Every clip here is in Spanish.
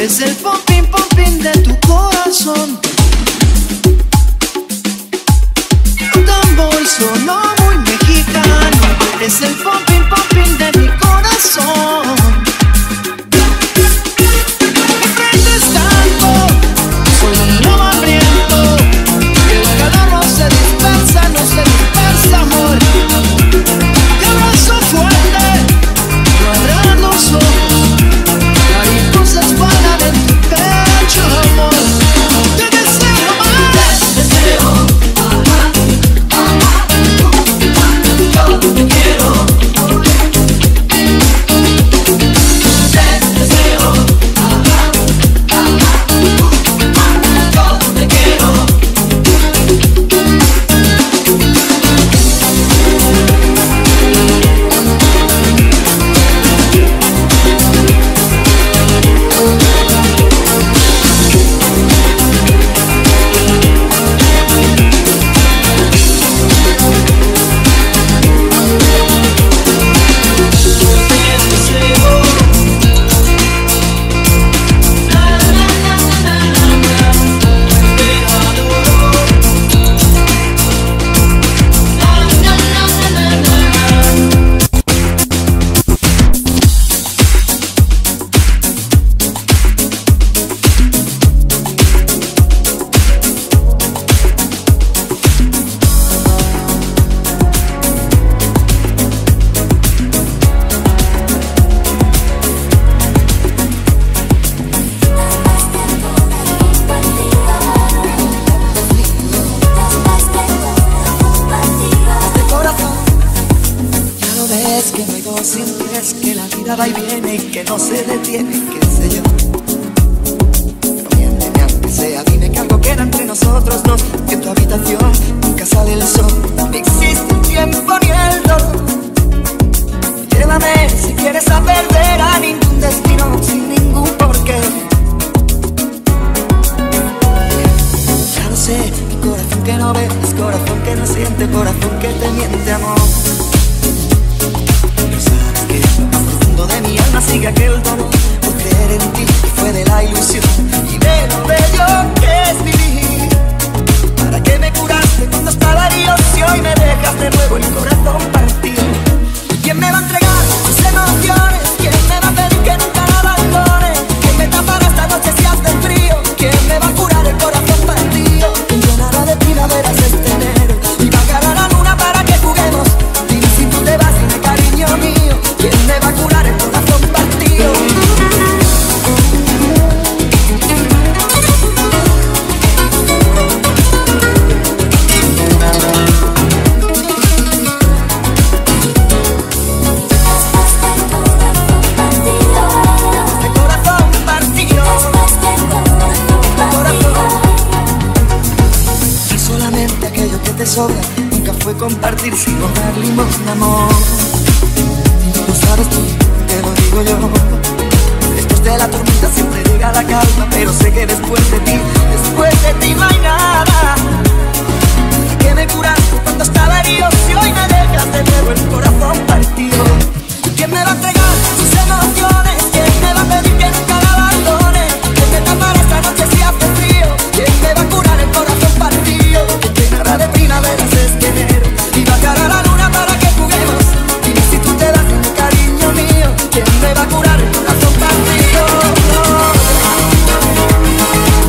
eres el pompín, pompín de tu corazón. Tu tambor sonó muy mexicano, eres el pompín, pompín de mi corazón. Mi frente es tanto, soy un lobo hambriento, el calor no se dispersa, amor. Te abrazo fuerte, no abras los ojos, mariposas vuelan en tu pecho, amor. Te deseo más, te deseo, yo te quiero. Sientes que la vida va y viene y que no se detiene, qué sé yo. Pero miénteme aunque sea, dime que algo queda entre nosotros dos, que en tu habitación nunca sale el sol, no existe el tiempo ni el dolor. Llévame si quieres a perder a ningún destino, sin ningún porqué. Ya lo sé, mi corazón que no ves, corazón que no siente, corazón que te miente, amor. De mi alma sigue aquel dolor por creer en ti, y fue de la ilusión y de lo bello que es vivir. ¿Para qué me curaste cuando estaba herido si hoy me dejas de nuevo el corazón partido? ¿Quién me va a entregar sus emociones? ¿Quién me va a pedir que nunca la abandone? ¿Quién me tapará esta noche si hace frío? ¿Quién me va a curar el corazón partido? ¿Quién llenará de primaveras este enero y bajará la luna para que juguemos? Dime si tú te vas, dime cariño mío, ¿quién me va a curar el corazón partido? Sobra, nunca fue compartir sino dar limosna, amor. Lo sabes tú, te lo digo yo. Después de la tormenta siempre llega la calma, pero sé que después de ti no hay nada. ¿Para qué me curaste cuando estaba herido si hoy me dejas de nuevo el corazón partido? ¿Quién me va a entregar sus emociones? ¿Quién me va a pedir que nunca la abandone? ¿Quién me tapará esta noche si hace frío? ¿Quién me va a curar el corazón partido? ¿Quién llenará de primaveras este enero y bajará la luna para que juguemos? Dime si tú te das un cariño mío, ¿quién me va a curar el corazón partido?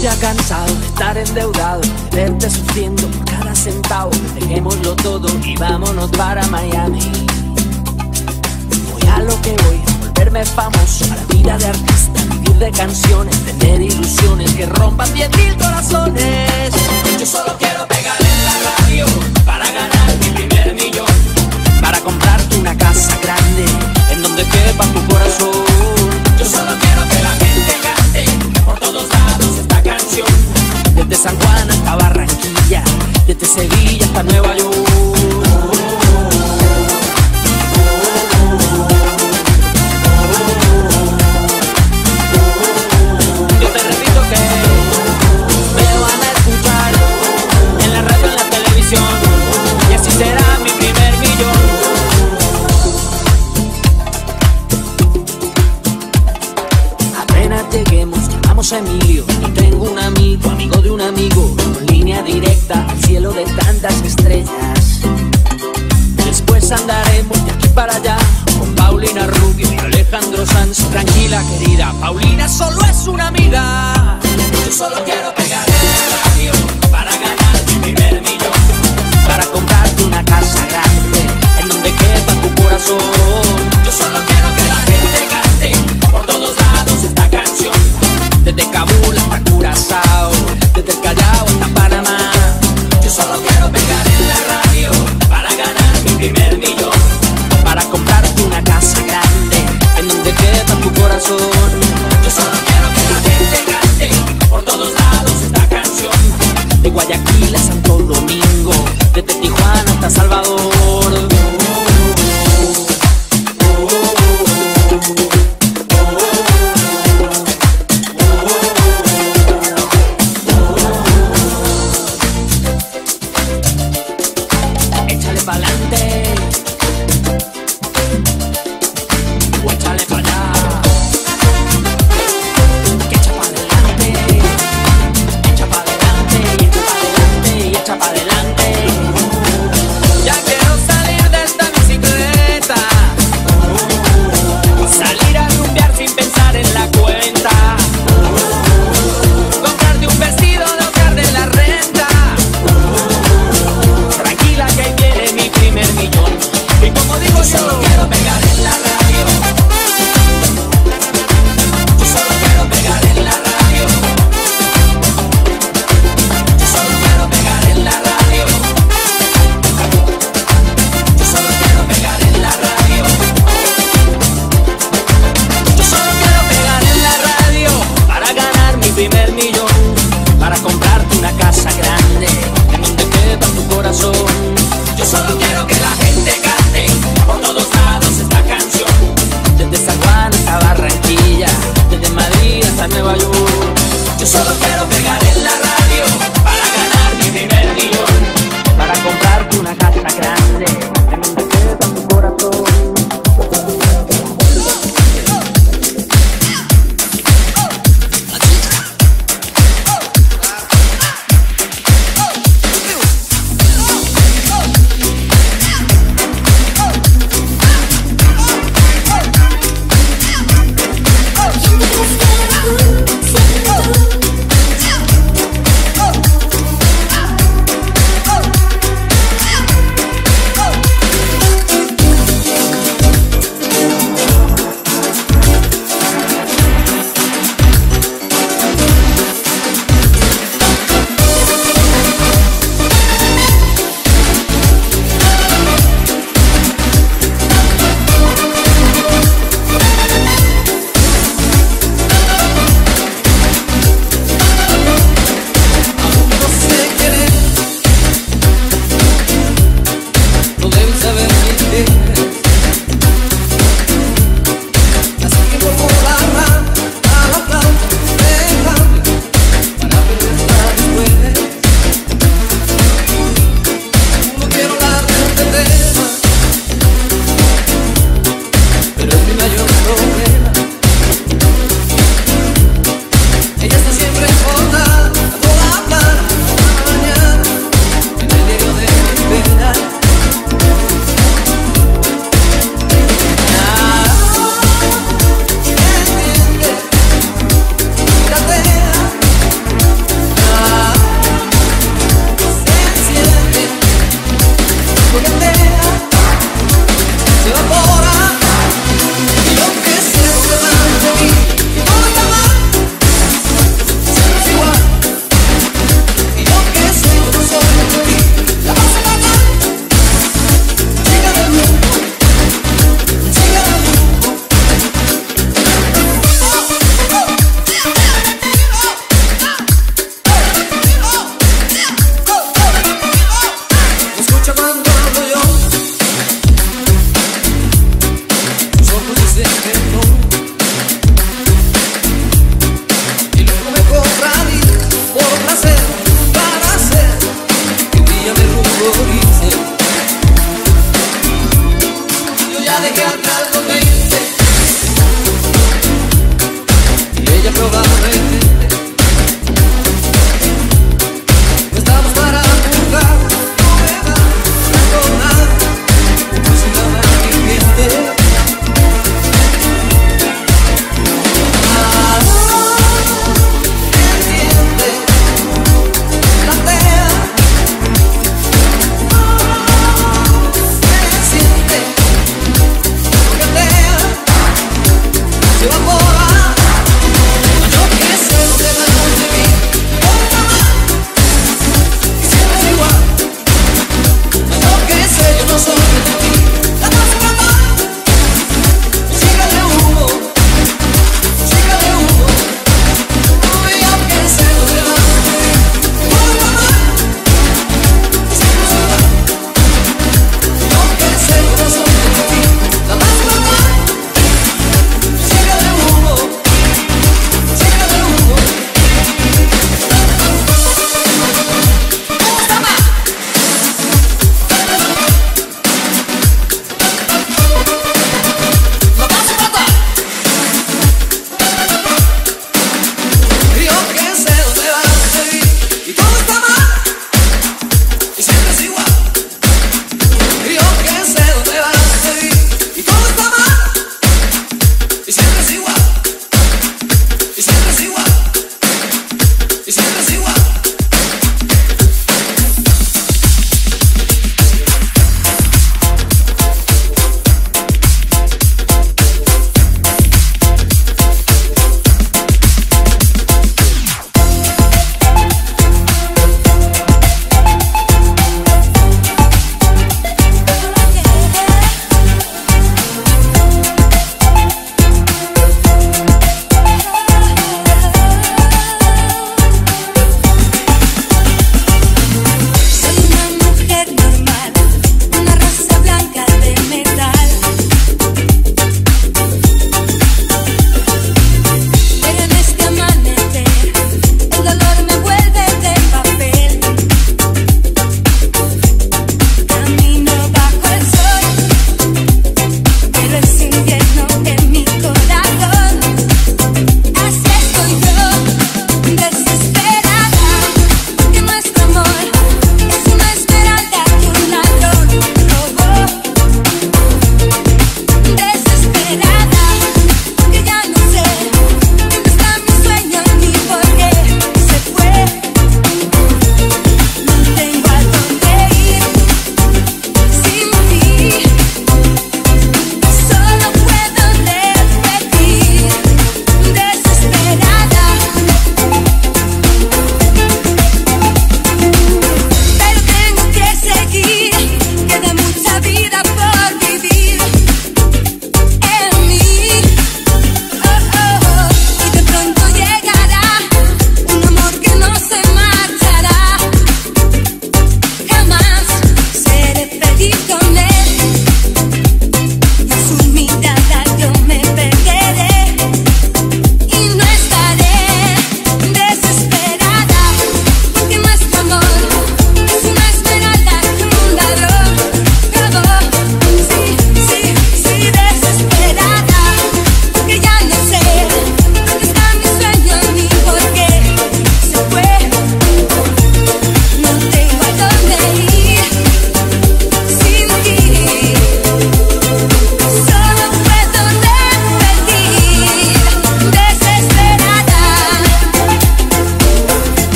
ya cansado de estar endeudado, de verte sufriendo por cada centavo. Dejémoslo todo y vámonos para Miami. Voy a lo que voy, a volverme famoso, a la vida de artista, vivir de canciones, tener ilusiones que rompan 10.000 corazones. Yo solo quiero pegar en la radio para ganar mi primer millón, para comprarte una casa grande en donde quepa tu corazón. Yo solo quiero que la gente cante por todos lados esta canción, desde San Juan hasta Barranquilla, desde Sevilla hasta Nueva York. Yo te repito que me van a escuchar en la radio, en la televisión, y así será mi primer millón. Apenas lleguemos, llamamos a Emilio, y tengo un amigo, amigo de un amigo, con línea directa al cielo de tantas estrellas. Después andaremos de aquí para allá con Paulina Rubio y Alejandro Sanz. Tranquila querida, Paulina solo es una amiga. Yo solo quiero pegar en la radio para ganar mi primer millón, para comprarte una casa grande en donde quepa tu corazón. Yo solo quiero que la gente cante por todos lados esta canción, desde Kabul hasta Curazao, desde el Callao hasta Panamá. Yo solo quiero pegar en la radio para ganar mi primer millón, para comprarte una casa grande en donde quepa tu corazón. Yo solo quiero que la gente cante por todos lados esta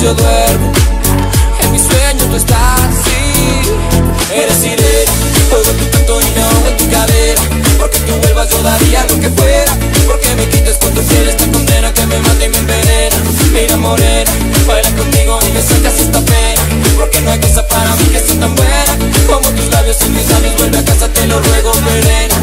yo duermo, en mis sueños tú estás, sí. Eres sirena, oigo tu canto y me ahogo en tu cadera. Porque tú vuelvas yo daría lo que fuera. Porque me quites con tu piel esta condena que me mata y me envenena. Mira morena, baila conmigo y me sacas esta pena. Porque no hay cosa para mí que sea tan buena como tus labios en mis labios. Vuelve a casa, te lo ruego, Verena.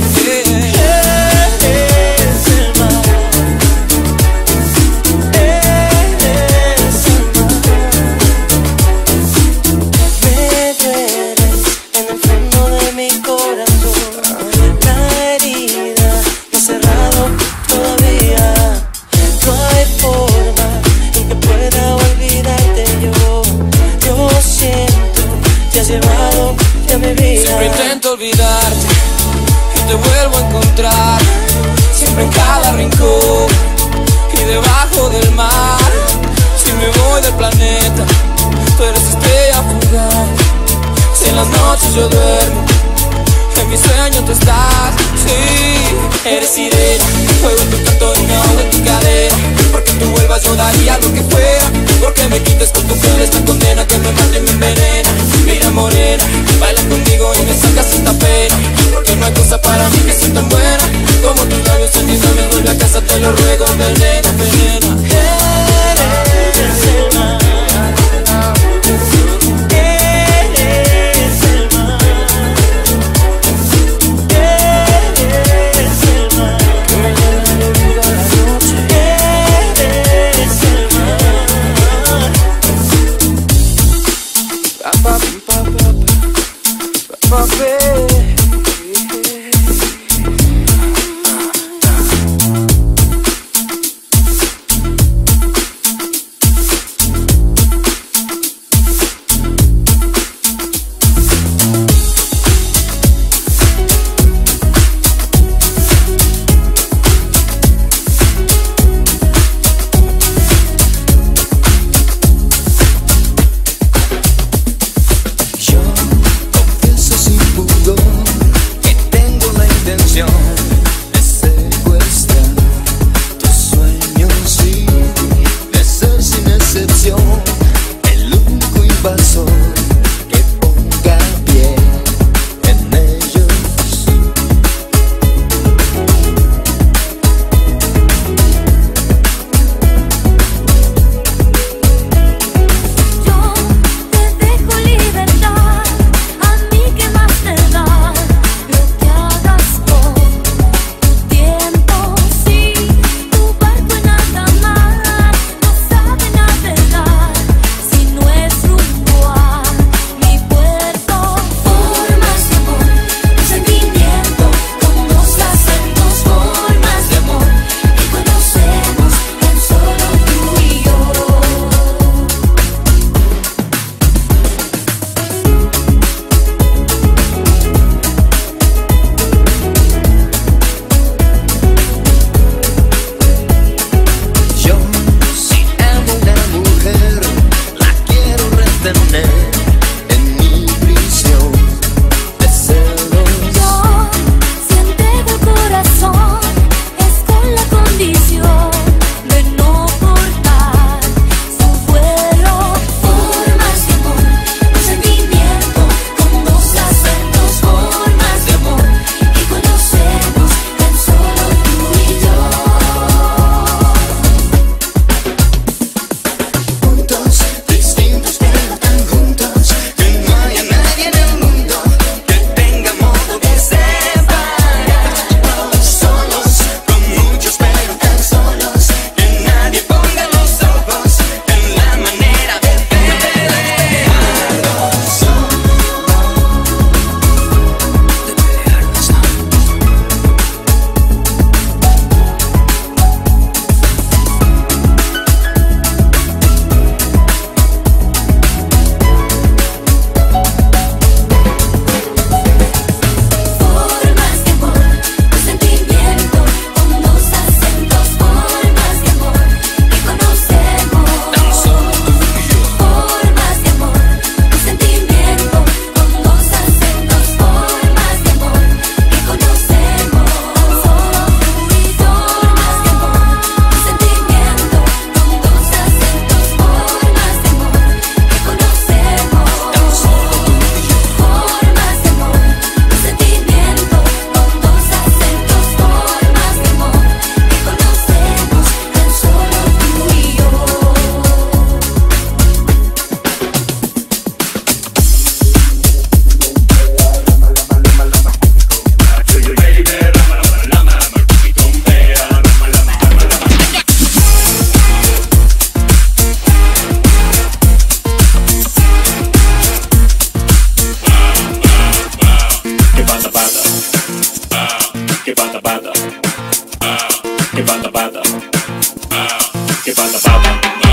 Siempre intento olvidarte y te vuelvo a encontrar, siempre en cada rincón y debajo del mar. Si me voy del planeta, tú eres estrella fugaz. Si en las noches yo duermo, en mis sueños tú estás, sí. Eres sirena, oigo tu canto y me ahogo en tu cadera. Porque tú vuelvas yo daría lo que fuera. Porque me quites con tu piel esta condena que me mata y me envenena. Mira morena, baila conmigo y me sacas esta pena. Porque no hay cosa para mí que sea tan buena como tus labios en mis labios. Vuelve a casa, te lo ruego, venena, venena. que pasa, papa.